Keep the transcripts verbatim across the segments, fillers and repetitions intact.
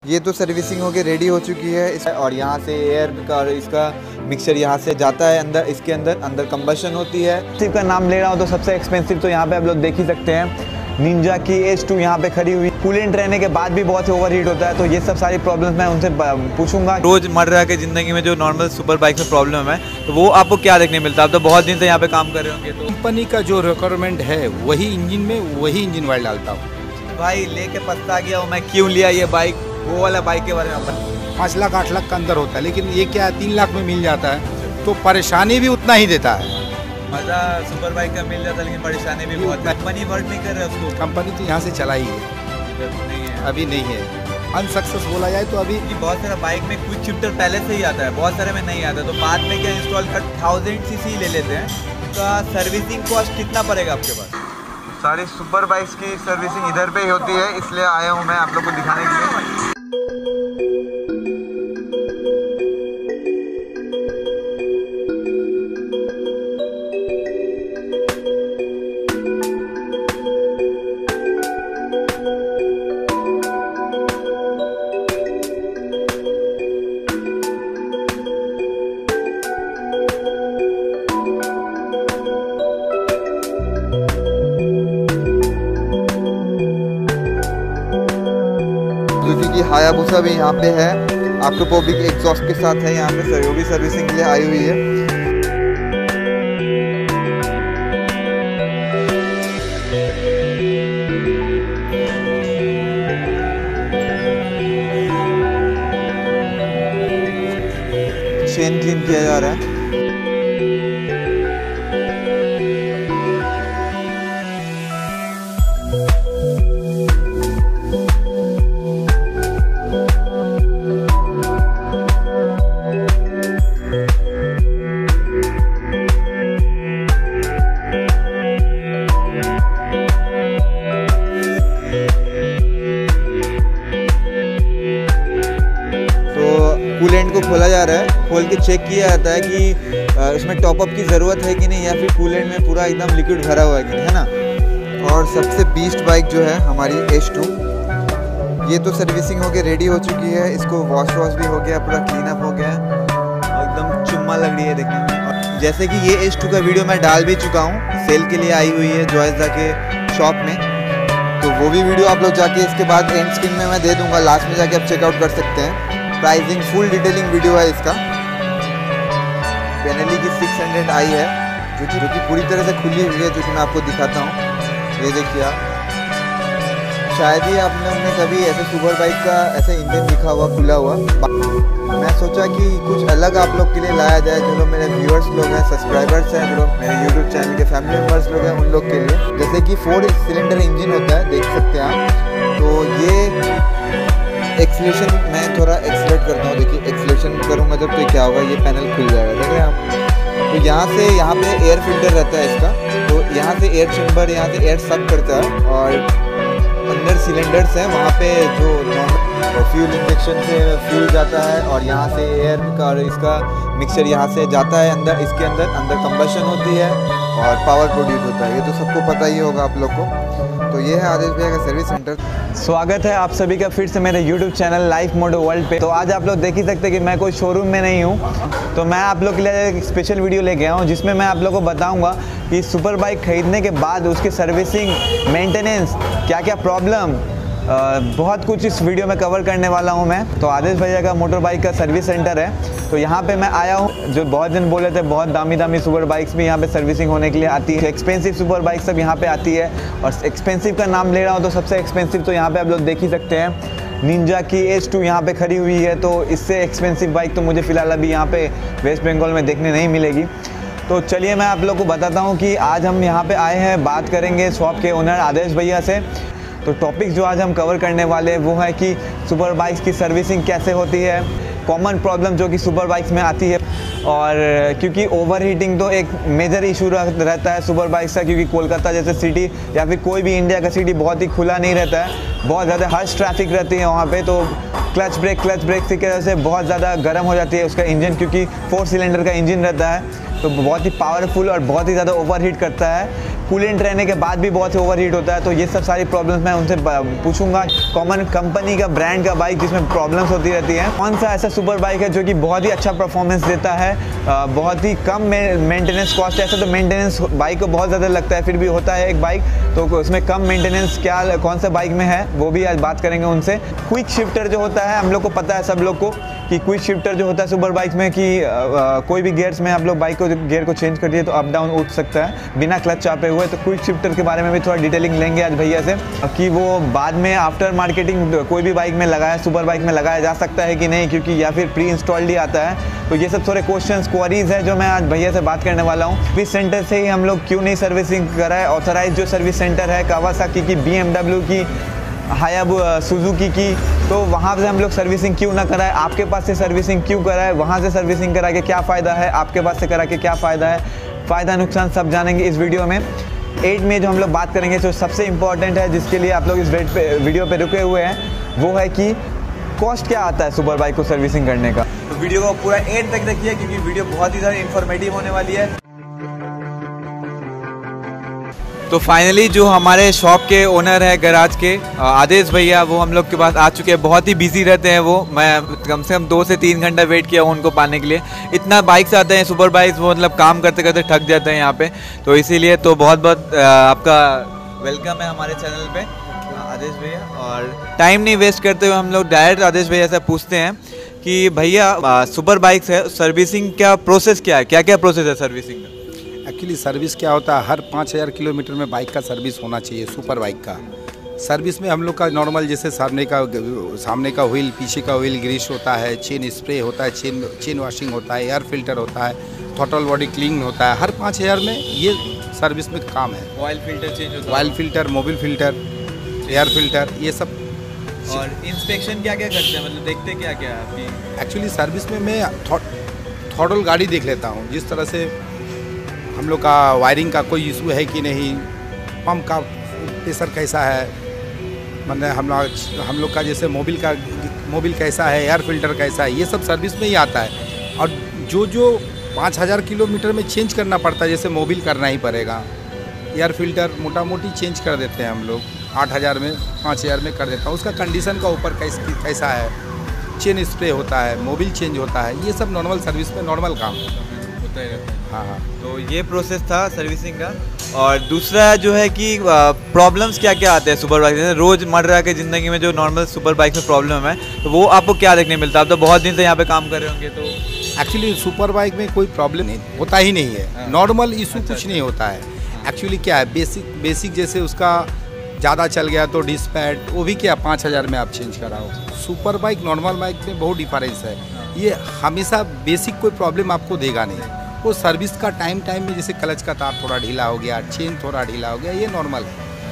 ये तो सर्विसिंग होके रेडी हो चुकी है इस, और यहाँ से एयर का और इसका मिक्सचर यहाँ से जाता है अंदर, इसके अंदर अंदर कंबशन होती है। एक्सपेंसिव का नाम ले रहा हूँ तो सबसे एक्सपेंसिव तो यहाँ पे आप लोग देख ही सकते हैं, निंजा की एच टू यहाँ पे खड़ी हुई। कूलेंट रहने के बाद भी बहुत ओवरहीट होता है, तो ये सब सारी प्रॉब्लम्स मैं उनसे पूछूंगा। रोजमर्रा के जिंदगी में जो नॉर्मल सुपर बाइक में प्रॉब्लम है तो वो आपको क्या देखने मिलता है? आप तो बहुत दिन से यहाँ पे काम कर रहे होंगे। तो कंपनी का जो रिक्वायरमेंट है वही इंजन में वही इंजन ऑयल डालता हूँ। भाई लेके पछता गया हूँ मैं, क्यों लिया ये बाइक। वो वाला बाइक के बारे में अपन पाँच लाख आठ लाख का अंदर होता है, लेकिन ये क्या तीन लाख में मिल जाता है, तो परेशानी भी उतना ही देता है। मजा सुपर बाइक का मिल जाता है लेकिन परेशानी भी बहुत है। कंपनी वर्क नहीं कर रहा है उसको। कंपनी तो यहाँ से चला ही है, नहीं है अभी नहीं है। अनसक्सेस बोला जाए तो अभी बहुत सारा बाइक में क्विक शिफ्टर पहले से ही आता है, बहुत सारे में नहीं आता, तो बाद में क्या इंस्टॉल कर थाउजेंड सी सी ले लेते हैं। तो सर्विसिंग कॉस्ट कितना पड़ेगा आपके पास? सारी सुपर बाइक्स की सर्विसिंग इधर पे ही होती है, इसलिए आया हूँ मैं आप लोग को दिखाने के लिए। सुजुकी हायाबुसा भी यहाँ पे है, ऑक्टोपोबिक एग्जॉस्ट के साथ है यहाँ पे, वो भी सर्विसिंग के लिए आई हुई है। चेन क्लीन किया जा रहा है। कूलेंट को खोला जा रहा है, खोल के चेक किया जाता है कि उसमें टॉपअप की ज़रूरत है कि नहीं, या फिर कूलेंट में पूरा एकदम लिक्विड भरा हुआ है कि नहीं, है ना। और सबसे बीस्ट बाइक जो है हमारी एच टू, ये तो सर्विसिंग होके रेडी हो चुकी है। इसको वॉश वॉश भी हो गया, पूरा क्लीन अप हो गया, एकदम चुम्मा लग रही है देखने में। जैसे कि ये एच टू का वीडियो मैं डाल भी चुका हूँ, सेल के लिए आई हुई है जॉयजा के शॉप में, तो वो भी वीडियो आप लोग जाके इसके बाद एंड स्क्रीन में मैं दे दूँगा, लास्ट में जाके आप चेकआउट कर सकते हैं। प्राइसिंग फुल डिटेलिंग वीडियो है इसका। बेनेली की सिक्स हंड्रेड आई है, जो कि जो कि पूरी तरह से खुली हुई है, जो कि मैं आपको दिखाता हूँ। ये देखिए आप, शायद ही आपने हमने कभी ऐसे सुपर बाइक का ऐसे इंजन दिखा हुआ खुला हुआ। मैं सोचा कि कुछ अलग आप लोग के लिए लाया जाए, जो लोग मेरे व्यूअर्स लोग हैं, सब्सक्राइबर्स हैं, जो लोग मेरे यूट्यूब चैनल के फैमिली मेम्बर्स लोग हैं, उन लोग के लिए। जैसे कि फोर सिलेंडर इंजन होता है, देख सकते हैं आप। तो ये एक्सीलरेशन मैं थोड़ा एक्सीलरेट करता हूँ, देखिए एक्सीलरेशन करूँगा जब तो क्या होगा, ये पैनल खुल जाएगा, देख रहे हैं आप। तो यहाँ से यहाँ पे एयर फिल्टर रहता है इसका, तो यहाँ से एयर चैम्बर, यहाँ से एयर सक करता है, और अंदर सिलेंडर्स हैं, वहाँ पे जो फ्यूल इंजेक्शन से फ्यूल जाता है, और यहाँ से एयर का और इसका मिक्सचर यहाँ से जाता है अंदर, इसके अंदर अंदर कंबशन होती है और पावर प्रोड्यूस होता है। ये तो सबको पता ही होगा आप लोग को। तो ये है आदेश भैया का सर्विस सेंटर। स्वागत है आप सभी का फिर से मेरे YouTube channel Life Moto World पे। तो आज आप लोग देख ही सकते हैं कि मैं कोई शोरूम में नहीं हूँ, तो मैं आप लोग के लिए एक स्पेशल वीडियो लेके आया हूँ, जिसमें मैं आप लोग को बताऊँगा कि सुपर बाइक खरीदने के बाद उसकी सर्विसिंग, मेंटेनेंस, क्या क्या प्रॉब्लम, बहुत कुछ इस वीडियो में कवर करने वाला हूँ मैं। तो आदेश भैया का मोटर बाइक का सर्विस सेंटर है, तो यहाँ पे मैं आया हूँ। जो बहुत दिन बोले थे, बहुत दामी दामी सुपर बाइक्स भी यहाँ पे सर्विसिंग होने के लिए आती है, एक्सपेंसिव सुपर बाइक सब यहाँ पे आती है। और एक्सपेंसिव का नाम ले रहा हूँ तो सबसे एक्सपेंसिव तो यहाँ पे आप लोग देख ही सकते हैं, निंजा की एच टू यहाँ पे खड़ी हुई है। तो इससे एक्सपेंसिव बाइक तो मुझे फ़िलहाल अभी यहाँ पे वेस्ट बंगाल में देखने नहीं मिलेगी। तो चलिए मैं आप लोग को बताता हूँ कि आज हम यहाँ पे आए हैं, बात करेंगे शॉप के ओनर आदेश भैया से। तो टॉपिक जो आज हम कवर करने वाले हैं वो है कि सुपर बाइक्स की सर्विसिंग कैसे होती है, कॉमन प्रॉब्लम जो कि सुपर बाइक्स में आती है, और क्योंकि ओवरहीटिंग तो एक मेजर इशू रहता है सुपर बाइक्स का, क्योंकि कोलकाता जैसे सिटी या फिर कोई भी इंडिया का सिटी बहुत ही खुला नहीं रहता है, बहुत ज़्यादा हर्ष ट्रैफिक रहती है वहाँ पे। तो क्लच ब्रेक क्लच ब्रेक की वजह से बहुत ज़्यादा गर्म हो जाती है उसका इंजन, क्योंकि फोर सिलेंडर का इंजन रहता है, तो बहुत ही पावरफुल और बहुत ही ज़्यादा ओवरहीट करता है। कूलेंट रहने के बाद भी बहुत से ओवर हीट होता है। तो ये सब सारी प्रॉब्लम्स मैं उनसे पूछूंगा। कॉमन कंपनी का ब्रांड का बाइक जिसमें प्रॉब्लम्स होती रहती हैं, कौन सा ऐसा सुपर बाइक है जो कि बहुत ही अच्छा परफॉर्मेंस देता है, बहुत ही कम मेंटेनेंस कॉस्ट है। ऐसा तो मेंटेनेंस बाइक को बहुत ज़्यादा लगता है, फिर भी होता है एक बाइक, तो उसमें कम मेंटेनेंस क्या कौन सा बाइक में है वो भी आज बात करेंगे उनसे। क्विक शिफ्टर जो होता है, हम लोग को पता है सब लोग को कि क्विक शिफ्टर जो होता है सुपर बाइक में कि आ, आ, कोई भी गियर्स में आप लोग बाइक को गियर को चेंज कर दिए तो अप डाउन उठ सकता है बिना क्लच चापे हुए। तो क्विक शिफ्टर के बारे में भी थोड़ा डिटेलिंग लेंगे आज भैया से कि वो बाद में आफ्टर मार्केटिंग कोई भी बाइक में लगाया, सुपर बाइक में लगाया जा सकता है कि नहीं, क्योंकि या फिर प्री इंस्टॉल्ड ही आता है। तो ये सब थोड़े क्वेश्चंस क्वारीज है जो मैं आज भैया से बात करने वाला हूँ। सर्विस सेंटर से ही हम लोग क्यों नहीं सर्विसिंग कराए, ऑथराइज जो सर्विस सेंटर है कावासाकी की, बी एम डब्ल्यू की, हायाबुसा सुजुकी की, तो वहाँ से हम लोग सर्विसिंग क्यों ना कराए, आपके पास से सर्विसिंग क्यों कराए, वहाँ से सर्विसिंग करा के क्या फ़ायदा है, आपके पास से करा के क्या फ़ायदा है, फ़ायदा नुकसान सब जानेंगे इस वीडियो में। एट में जो हम लोग बात करेंगे जो सबसे इम्पॉर्टेंट है, जिसके लिए आप लोग इस पे वीडियो पे रुके हुए हैं, वो है कि कॉस्ट क्या आता है सुपर बाइक को सर्विसिंग करने का। तो वीडियो को पूरा एंड तक देखिए क्योंकि वीडियो बहुत ही ज़्यादा इन्फॉर्मेटिव होने वाली है। तो फाइनली जो हमारे शॉप के ओनर है गैराज के आदेश भैया, वो हम लोग के पास आ चुके हैं। बहुत ही बिजी रहते हैं वो, मैं कम से कम दो से तीन घंटा वेट किया हूँ उनको पाने के लिए। इतना बाइक्स आते हैं सुपर बाइक्स, वो मतलब काम करते करते थक जाते हैं यहाँ पे, तो इसीलिए तो बहुत बहुत आपका वेलकम है हमारे चैनल पे आदेश भैया। और टाइम नहीं वेस्ट करते हुए हम लोग डायरेक्ट आदेश भैया से पूछते हैं कि भैया सुपर बाइक्स है, सर्विसिंग क्या प्रोसेस क्या है, क्या क्या प्रोसेस है सर्विसिंग का? एक्चुअली सर्विस क्या होता है, हर पाँच हज़ार किलोमीटर में बाइक का सर्विस होना चाहिए। सुपर बाइक का सर्विस में हम लोग का नॉर्मल जैसे सामने का सामने का व्हील, पीछे का व्हील ग्रीस होता है, चेन स्प्रे होता है, चेन चेन वॉशिंग होता है, एयर फिल्टर होता है, थ्रॉटल बॉडी क्लीन होता है। हर पाँच हज़ार में ये सर्विस में काम है। ऑयल फिल्टर चेंज होता है, oil filter, Mobil filter, air filter, ये सब। और इंस्पेक्शन क्या क्या करते हैं, मतलब देखते क्या क्या है? एक्चुअली सर्विस में मैं थ्रॉटल गाड़ी देख लेता हूँ, जिस तरह से हम लोग का वायरिंग का कोई इशू है कि नहीं, पंप का प्रेशर कैसा है, मतलब हम लोग हम लोग का जैसे मोबिल का मोबिल कैसा है, एयर फिल्टर कैसा है, ये सब सर्विस में ही आता है। और जो जो पाँच हज़ार किलोमीटर में चेंज करना पड़ता है, जैसे मोबिल करना ही पड़ेगा, एयर फिल्टर मोटा मोटी चेंज कर देते हैं हम लोग, आठ हज़ार में पाँच हज़ार में कर देता हूँ। उसका कंडीशन का ऊपर कैस कैसा है, चेन स्प्रे होता है, मोबिल चेंज होता है, ये सब नॉर्मल सर्विस में नॉर्मल काम होता ही रहता है। हाँ हाँ। तो ये प्रोसेस था सर्विसिंग का। और दूसरा जो है कि प्रॉब्लम्स क्या क्या आते हैं सुपर बाइक, जैसे रोज़मर्रा के ज़िंदगी में जो नॉर्मल सुपर बाइक में प्रॉब्लम है, तो वो आपको क्या देखने मिलता है? आप तो बहुत दिन से यहाँ पे काम कर रहे होंगे। तो एक्चुअली सुपर बाइक में कोई प्रॉब्लम नहीं होता ही नहीं है, नॉर्मल इशू अच्छा, कुछ अच्छा। नहीं होता है। एक्चुअली क्या है, बेसिक बेसिक जैसे उसका ज़्यादा चल गया तो डिस्पैट, वो भी क्या पाँच हज़ार में आप चेंज कराओ। सुपर बाइक नॉर्मल बाइक में बहुत डिफरेंस है। ये हमेशा बेसिक कोई प्रॉब्लम आपको देगा नहीं। वो सर्विस का टाइम टाइम में जैसे क्लच का तार थोड़ा ढीला हो गया, चेन थोड़ा ढीला हो गया, ये नॉर्मल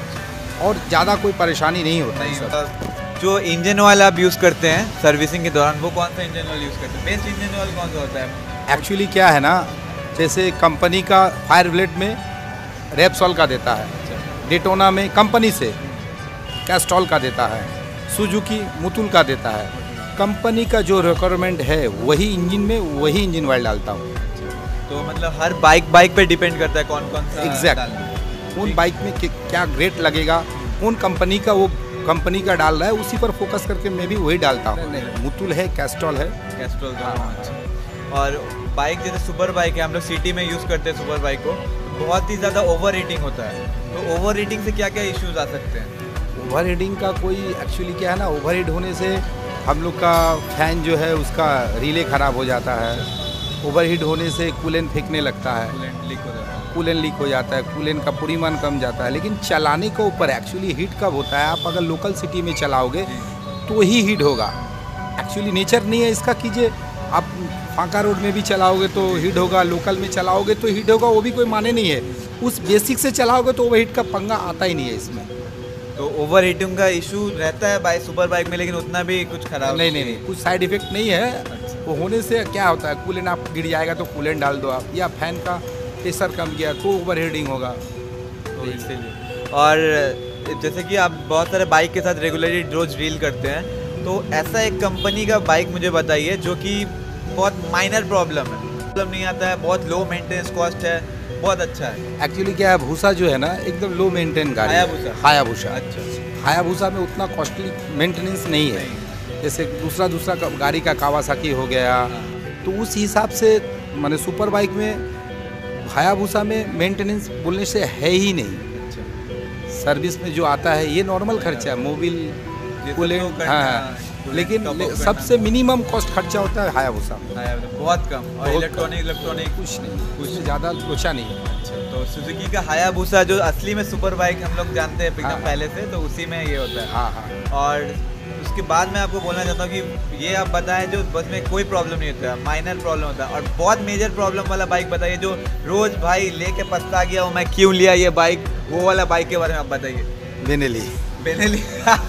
है और ज़्यादा कोई परेशानी नहीं होता है सर। जो इंजन ऑयल आप यूज़ करते हैं सर्विसिंग के दौरान, वो कौन सा इंजन ऑयल यूज़ करते हैं? बेस्ट इंजन ऑयल कौन सा होता है? एक्चुअली क्या है ना, जैसे कंपनी का फायर ब्लेड में रेपसॉल का देता है, डेटोना में कंपनी से कैस्ट्रॉल का देता है, सुजुकी मुतुल का देता है। कंपनी का जो रिक्वायरमेंट है वही इंजन में वही इंजन ऑयल डालता हूँ। तो मतलब हर बाइक बाइक पे डिपेंड करता है कौन कौन सा एग्जैक्ट डालना है। उन बाइक में क्या ग्रेट लगेगा, उन कंपनी का वो कंपनी का डाल रहा है, उसी पर फोकस करके मैं भी वही डालता हूँ। मुतुल है, कैस्ट्रॉल है, कैस्ट्रॉल का। अच्छा। और बाइक जैसे सुपर बाइक है, हम लोग सिटी में यूज़ करते हैं सुपर बाइक को, बहुत ही ज़्यादा ओवर हीटिंग होता है। तो ओवर हीटिंग से क्या क्या इश्यूज आ सकते हैं? ओवर हीटिंग का कोई एक्चुअली क्या है ना, ओवर हीट होने से हम लोग का फैन जो है उसका रिले ख़राब हो जाता है। ओवर हीट होने से कूलेंट फेंकने लगता है, कूलेंट लीक हो जाता है। कूलेंट लीक हो जाता है, कूलेंट का परिमाण कम जाता है। लेकिन चलाने के ऊपर एक्चुअली हीट कब होता है, आप अगर लोकल सिटी में चलाओगे तो ही हीट होगा। एक्चुअली नेचर नहीं है इसका, कीजिए आप फांका रोड में भी चलाओगे तो हीट होगा, लोकल में चलाओगे तो हीट होगा, वो भी कोई माने नहीं है। उस बेसिक से चलाओगे तो ओवर हीट का पंगा आता ही नहीं है इसमें। तो ओवर हीटिंग का इशू रहता है बाइक सुपर बाइक में, लेकिन उतना भी कुछ खराब नहीं नहीं नहीं कुछ साइड इफेक्ट नहीं है। वो होने से क्या होता है, कूलेंट आप गिर जाएगा तो कूलेंट डाल दो आप, या फैन का प्रेशर कम गया तो ओवर हीटिंग होगा। तो इसीलिए। और जैसे कि आप बहुत सारे बाइक के साथ रेगुलरली रोज डील करते हैं, तो ऐसा एक कंपनी का बाइक मुझे बताइए जो कि बहुत माइनर प्रॉब्लम है, प्रॉब्लम नहीं आता है, बहुत लो मेंटेनेंस कॉस्ट है, बहुत अच्छा है। एक्चुअली क्या है, भूसा जो है ना एकदम लो मेंटेन गाड़ी है। हायाबुसा। हायाबुसा अच्छा। हायाबुसा में उतना कॉस्टली मेंटेनेंस नहीं है, जैसे दूसरा दूसरा का- गाड़ी का कावासाकी हो गया। तो उस हिसाब से माने सुपर बाइक में हायाबुसा में मेंटेनेंस बोलने से है ही नहीं। अच्छा। सर्विस में जो आता है ये नॉर्मल खर्चा है, मोबिल ये कूलेंट, सब तो करना, हाँ, कूलेंट लेकिन top up ले- करना। सबसे मिनिमम कॉस्ट खर्चा होता है हायाबुसा में, हायाबुसा बहुत कम, और बहुत इलेक्ट्रॉनिक इलेक्ट्रॉनिक कुछ नहीं, कुछ ज़्यादा सोचा नहीं है। तो सुजुकी का हायाबुसा जो असली में सुपर बाइक हम लोग जानते हैं एकदम हाँ। पहले से, तो उसी में ये होता है। हाँ हाँ और उसके बाद मैं आपको बोलना चाहता हूँ कि ये आप बताएं जो बस में कोई प्रॉब्लम नहीं होता है, माइनर प्रॉब्लम होता है, और बहुत मेजर प्रॉब्लम वाला बाइक बताइए जो रोज भाई लेके पछता गया हूँ मैं क्यों लिया ये बाइक, वो वाला बाइक के बारे में आप बताइए। बेनेली बेनेली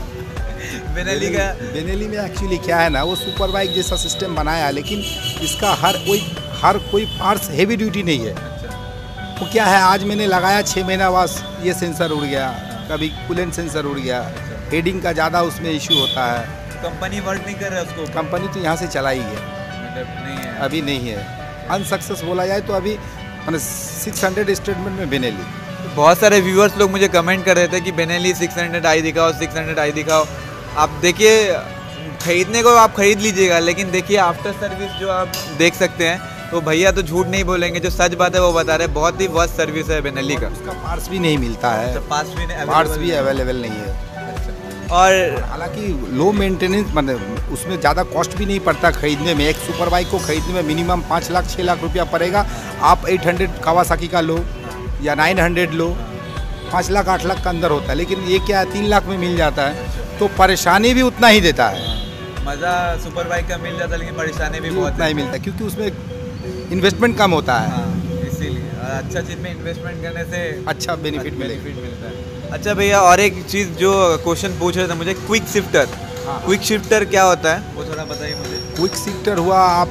बेनेली का बेनेली में एक्चुअली क्या है ना, वो सुपर बाइक जैसा सिस्टम बनाया है, लेकिन इसका हर कोई हर कोई पार्ट्स हेवी ड्यूटी नहीं है। वो क्या है, आज मैंने लगाया छः महीना बाद ये सेंसर उड़ गया, कभी कूलेंट सेंसर उड़ गया, हेडिंग का ज़्यादा उसमें इशू होता है। कंपनी वर्क नहीं कर रहा है उसको, कंपनी तो यहाँ से चला ही है, मतलब नहीं है अभी नहीं है। अनसक्सेस बोला जाए तो अभी मैंने सिक्स हंड्रेड स्टेटमेंट में बेनेली। बहुत सारे व्यूअर्स लोग मुझे कमेंट कर रहे थे कि बेनेली सिक्स हंड्रेड आई दिखाओ, सिक्स हंड्रेड आई दिखाओ। आप देखिए, खरीदने को आप खरीद लीजिएगा, लेकिन देखिए आफ्टर सर्विस जो आप देख सकते हैं, तो भैया तो झूठ नहीं बोलेंगे, जो सच बात है वो बता रहे हैं। बहुत ही वर्स्ट सर्विस है बेनेली का। उसका पार्ट्स भी नहीं मिलता है, पास भी नहीं, पार्ट्स भी अवेलेबल नहीं है। और हालांकि लो मेंटेनेंस मतलब उसमें ज़्यादा कॉस्ट भी नहीं पड़ता खरीदने में। एक सुपर बाइक को खरीदने में मिनिमम पाँच लाख छः लाख रुपया पड़ेगा। आप एट हंड्रेड कावासाकी का लो या नाइन हंड्रेड लो, पाँच लाख आठ लाख का अंदर होता है, लेकिन ये क्या है तीन लाख में मिल जाता है, तो परेशानी भी उतना ही देता है। मज़ा सुपर बाइक का मिल जाता है, लेकिन परेशानी भी बहुत उतना ही मिलता है, क्योंकि उसमें इन्वेस्टमेंट कम होता है। हाँ, इसीलिए अच्छा चीज़ में इन्वेस्टमेंट करने से अच्छा बेनिफिट मिलेगा। बेनिफिट मिलता है। अच्छा भैया, और एक चीज़ जो क्वेश्चन पूछ रहे थे मुझे, क्विक शिफ्टर। हाँ। क्विक शिफ्टर क्या होता है वो थोड़ा बताइए मुझे। क्विक शिफ्टर हुआ, आप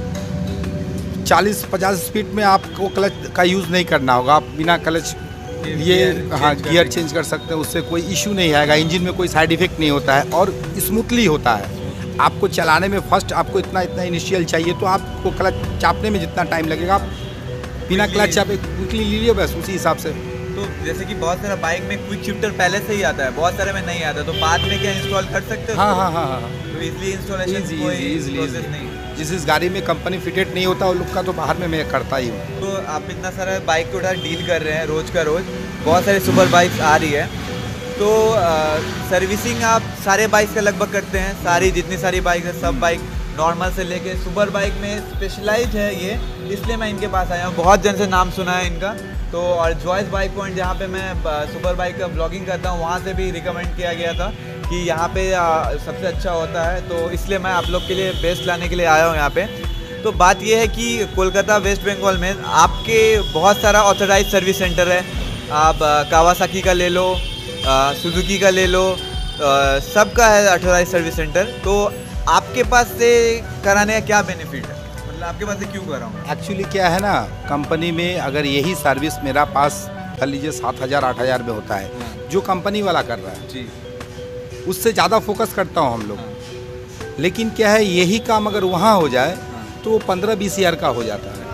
चालीस पचास स्पीड में आपको क्लच का यूज़ नहीं करना होगा, आप बिना क्लच ये गियर हाँ चेंज कर गियर देंगे। चेंज कर सकते हैं, उससे कोई इशू नहीं आएगा, इंजन में कोई साइड इफेक्ट नहीं होता है और स्मूथली होता है। आपको चलाने में फर्स्ट आपको इतना इतना इनिशियल चाहिए, तो आपको क्लच चापने में जितना टाइम लगेगा, आप बिना Quickly- क्लच चापे क्विकली लीजिए, बस उसी हिसाब से। तो जैसे कि बहुत सारा बाइक में क्विक शिफ्टर पहले से ही आता है, बहुत सारे में नहीं आता, तो बाद में क्या इंस्टॉल कर सकते हो? हाँ हाँ हाँ हाँ तो इजली इंस्टॉलेशन Easy, कोई easy, easily, प्रोसेस easily। नहीं। जिस इस गाड़ी में कंपनी फिटेड नहीं होता, उन लोग का तो बाहर में मैं करता ही हूँ। तो आप इतना सारा बाइक को उठा डील कर रहे हैं रोज का रोज, बहुत सारी सुपर बाइक्स आ रही है, तो सर्विसिंग आप सारे बाइक्स का लगभग करते हैं? सारी जितनी सारी बाइक है सब बाइक नॉर्मल से लेके सुपर बाइक में स्पेशलाइज है ये, इसलिए मैं इनके पास आया हूँ। बहुत जन से नाम सुना है इनका, तो और जॉयस बाइक पॉइंट जहाँ पे मैं सुपर बाइक का ब्लॉगिंग करता हूँ, वहाँ से भी रिकमेंड किया गया था कि यहाँ पे आ, सबसे अच्छा होता है, तो इसलिए मैं आप लोग के लिए बेस्ट लाने के लिए आया हूँ यहाँ पे। तो बात ये है कि कोलकाता वेस्ट बंगाल में आपके बहुत सारा ऑथराइज सर्विस सेंटर है। आप कावासाकी का ले लो, सुजुकी का ले लो, आ, सबका है ऑथराइज सर्विस सेंटर। तो आपके पास से कराने का क्या बेनिफिट है, मतलब आपके पास से क्यों कराऊँ? एक्चुअली क्या है ना, कंपनी में अगर यही सर्विस मेरा पास कर लीजिए सात हज़ार आठ हज़ार में होता है, जो कंपनी वाला कर रहा है जी, उससे ज़्यादा फोकस करता हूँ हम लोग। लेकिन क्या है, यही काम अगर वहाँ हो जाए तो वो पंद्रह बीस हज़ार का हो जाता है।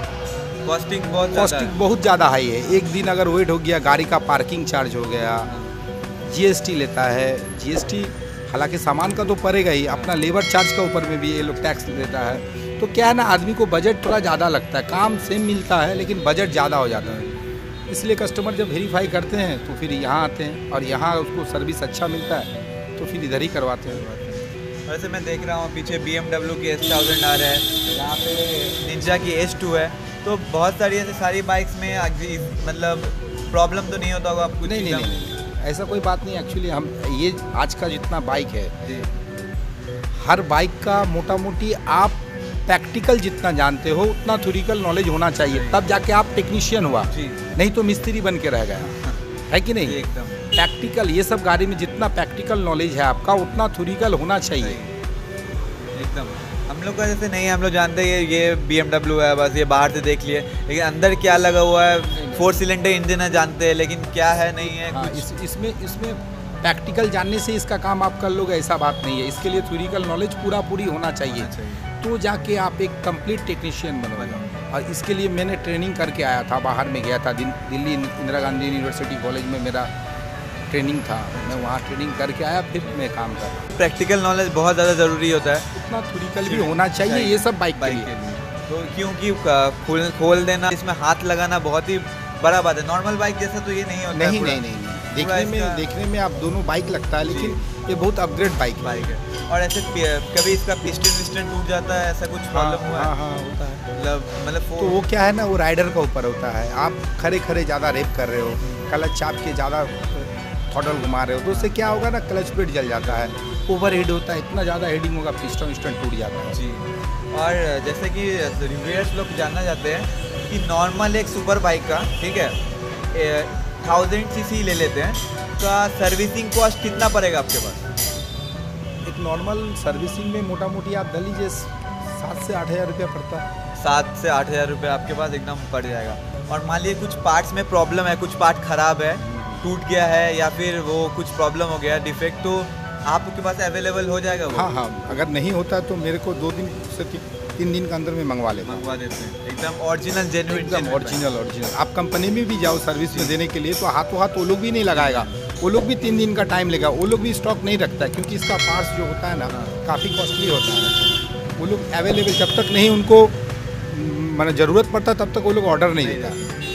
कॉस्टिंग बहुत ज़्यादा कॉस्टिंग है। बहुत ज़्यादा हाई है। एक दिन अगर वेट हो गया, गाड़ी का पार्किंग चार्ज हो गया, जीएसटी लेता है। जीएसटी हालांकि सामान का तो पड़ेगा ही, अपना लेबर चार्ज का ऊपर में भी ये लोग टैक्स देता है। तो क्या है ना, आदमी को बजट थोड़ा ज़्यादा लगता है। काम सेम मिलता है लेकिन बजट ज़्यादा हो जाता है, इसलिए कस्टमर जब वेरीफाई करते हैं तो फिर यहाँ आते हैं, और यहाँ उसको सर्विस अच्छा मिलता है तो फिर इधर ही करवाते हैं। वैसे मैं देख रहा हूँ पीछे बी एम डब्ल्यू की एस थाउजेंड आ रहा है, यहाँ पे निंजा की एस टू है, तो बहुत सारी ऐसी सारी बाइक्स में अग- मतलब प्रॉब्लम तो नहीं होता होगा आपको? नहीं नहीं नहीं नहीं, ऐसा कोई बात नहीं। एक्चुअली हम ये आज का जितना बाइक है, जी, हर बाइक का मोटा मोटी आप प्रैक्टिकल जितना जानते हो उतना थ्योरिकल नॉलेज होना चाहिए, तब जाके आप टेक्नीशियन हुआ, जी, नहीं तो मिस्त्री बन के रह गया, है कि नहीं? एकदम प्रैक्टिकल, ये सब गाड़ी में जितना प्रैक्टिकल नॉलेज है आपका उतना थ्योरिकल होना चाहिए। एकदम। हम लोग का जैसे नहीं है, हम लोग जानते हैं ये ये बी एम डब्ल्यू है, बस ये बाहर से देख लिए, लेकिन अंदर क्या लगा हुआ है, फोर सिलेंडर इंजन है जानते हैं, लेकिन क्या है नहीं है हाँ, कुछ। इस, इसमें इसमें प्रैक्टिकल जानने से इसका काम आप कर लोगे ऐसा बात नहीं है। इसके लिए थ्योरिकल नॉलेज पूरा पूरी होना चाहिए, होना चाहिए। तो जाके आप एक कंप्लीट टेक्नीशियन बनोगे। और इसके लिए मैंने ट्रेनिंग करके आया था, बाहर में गया था, दिल्ली इंदिरा गांधी यूनिवर्सिटी कॉलेज में मेरा ट्रेनिंग था, मैं वहाँ ट्रेनिंग करके आया, फिर मैं काम कर रहा हूँ। प्रैक्टिकल नॉलेज बहुत ज़्यादा ज़रूरी होता है, इतना थोड़िकल भी होना चाहिए ये सब बाइक बाइक के के लिए। लिए। तो क्योंकि खोल खोल देना, इसमें हाथ लगाना बहुत ही बड़ा बात है। नॉर्मल बाइक जैसा तो ये नहीं होता नहीं है पूरा। नहीं नहीं नहीं देखने में इसका- देखने में आप दोनों बाइक लगता है, लेकिन ये बहुत अपग्रेड बाइक है। बाइक है। और ऐसे पि- कभी इसका पिस्टन विस्टन टूट जाता है, ऐसा कुछ प्रॉब्लम हुआ हाँ है? हाँ होता है। मतलब मतलब तो वो क्या है ना, वो राइडर का ऊपर होता है। आप खड़े खड़े ज़्यादा रेप कर रहे हो, क्लच चाप के ज़्यादा थ्रॉटल घुमा रहे हो, तो उससे क्या होगा ना, क्लच प्लेट जल जाता है, ओवर हीट होता है, इतना ज़्यादा हीटिंग होगा, पिस्टन विस्टन टूट जाता है। जी। और जैसे कि रिव्यूअर्स लोग जानना चाहते हैं कि नॉर्मल एक सुपर बाइक का, ठीक है, थाउजेंड सी सी ले लेते हैं, का सर्विसिंग कॉस्ट कितना पड़ेगा आपके पास? एक नॉर्मल सर्विसिंग में मोटा मोटी आप दे लीजिए सात से आठ हज़ार रुपया पड़ता है। सात से आठ हज़ार रुपये आपके पास एकदम पड़ जाएगा। और मान लीजिए कुछ पार्ट्स में प्रॉब्लम है, कुछ पार्ट ख़राब है, टूट गया है, या फिर वो कुछ प्रॉब्लम हो गया, डिफेक्ट, तो आपके पास अवेलेबल हो जाएगा वो? हाँ हाँ, अगर नहीं होता है तो मेरे को दो दिन से ती, तीन दिन के अंदर में मंगवा लेता हूँ। मंगवा देते हैं एकदम ओरिजिनल जेन्युइन। एकदम ओरिजिनल ओरिजिनल। आप कंपनी में भी जाओ सर्विस में देने के लिए, तो हाथों हाथ वो लोग भी नहीं लगाएगा, वो लोग भी तीन दिन का टाइम लेगा, वो लोग भी स्टॉक नहीं रखता है, क्योंकि इसका पार्ट्स जो होता है ना काफ़ी कॉस्टली होता है। वो लोग अवेलेबल जब तक नहीं उनको मैंने ज़रूरत पड़ता तब तक वो लोग ऑर्डर नहीं देता।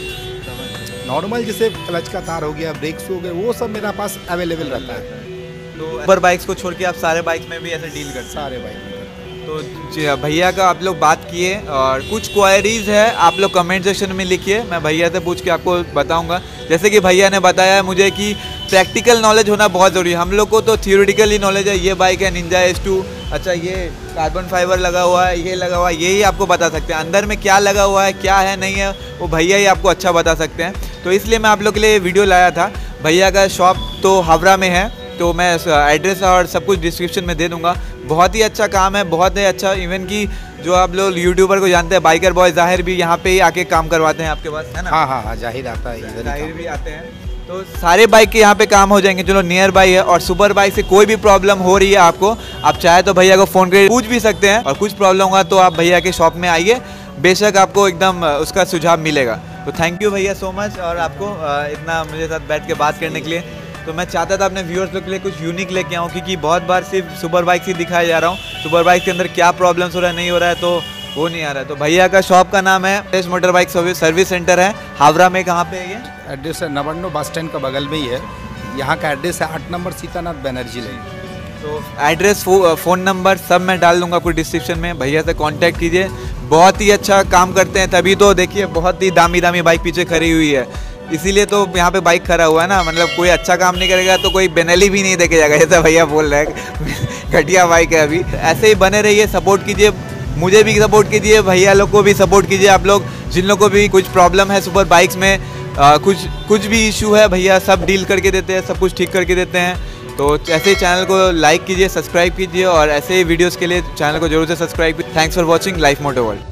नॉर्मल जैसे क्लच का तार हो गया, ब्रेक्स हो गए, वो सब मेरा पास अवेलेबल रहता है। तो सुपर बाइक्स को छोड़ के आप सारे बाइक में भी ऐसे डील करते हैं? सारे बाइक में। तो जी, भैया का आप लोग बात किए, और कुछ क्वायरीज है आप लोग कमेंट सेक्शन में लिखिए, मैं भैया से पूछ के आपको बताऊंगा। जैसे कि भैया ने बताया है मुझे कि प्रैक्टिकल नॉलेज होना बहुत ज़रूरी है। हम लोग को तो थियोरेटिकली नॉलेज है, ये बाइक है निंजा एस टू, अच्छा ये कार्बन फाइबर लगा हुआ है, ये लगा हुआ है, यही आपको बता सकते हैं। अंदर में क्या लगा हुआ है, क्या है नहीं है, वो भैया ही आपको अच्छा बता सकते हैं। तो इसलिए मैं आप लोग के लिए वीडियो लाया था। भैया का शॉप तो हावड़ा में है, तो मैं एड्रेस और सब कुछ डिस्क्रिप्शन में दे दूंगा। बहुत ही अच्छा काम है, बहुत ही अच्छा। इवन कि जो आप लोग यूट्यूबर को जानते हैं, बाइकर बॉय जाहिर भी यहाँ पे ही आके काम करवाते हैं आपके पास, है ना? हाँ हाँ हाँ, जाहिर आता है, इधर ही जाहिर काम। भी आते हैं, तो सारे बाइक के यहाँ पे काम हो जाएंगे। चलो नियर बाई है, और सुपर बाइक से कोई भी प्रॉब्लम हो रही है आपको, आप चाहे तो भैया को फ़ोन करके पूछ भी सकते हैं, और कुछ प्रॉब्लम होगा तो आप भैया के शॉप में आइए, बेशक आपको एकदम उसका सुझाव मिलेगा। तो थैंक यू भैया सो मच, और आपको इतना मेरे साथ बैठ के बात करने के लिए। तो मैं चाहता था अपने व्यूअर्स लोग के लिए कुछ यूनिक लेके आऊँ, क्योंकि बहुत बार सिर्फ सुपर बाइक ही दिखाया जा रहा हूँ, सुपर बाइक के अंदर क्या प्रॉब्लम्स हो रहा है, नहीं हो रहा है, तो वो नहीं आ रहा है। तो भैया का शॉप का नाम है S motor bike service service centre है, हावड़ा में। कहाँ पे है ये? एड्रेस है नवान्नो बस स्टैंड का बगल में ही है। यहाँ का एड्रेस है आठ नंबर सीतानाथ बनर्जी लेन। तो एड्रेस, फो, फ़ोन नंबर सब मैं डाल दूंगा आपको डिस्क्रिप्शन में। भैया से कांटेक्ट कीजिए, बहुत ही अच्छा काम करते हैं, तभी तो देखिए बहुत ही दामी दामी बाइक पीछे खड़ी हुई है, इसीलिए तो यहाँ पे बाइक खड़ा हुआ है ना। मतलब कोई अच्छा काम नहीं करेगा तो कोई बेनली भी नहीं देके जाएगा, जैसा भैया बोल रहे हैं। घटिया बाइक है अभी। ऐसे ही बने रहिए, सपोर्ट कीजिए, मुझे भी सपोर्ट कीजिए, भैया लोग को भी सपोर्ट कीजिए। आप लोग जिन लोग को भी कुछ प्रॉब्लम है सुपर बाइक्स में, आ, कुछ कुछ भी इशू है, भैया सब डील करके देते हैं, सब कुछ ठीक करके देते हैं। तो ऐसे ही चैनल को लाइक कीजिए, सब्सक्राइब कीजिए, और ऐसे ही वीडियोस के लिए चैनल को जरूर से सब्सक्राइब कीजिए। Thanks for watching Life Moto world.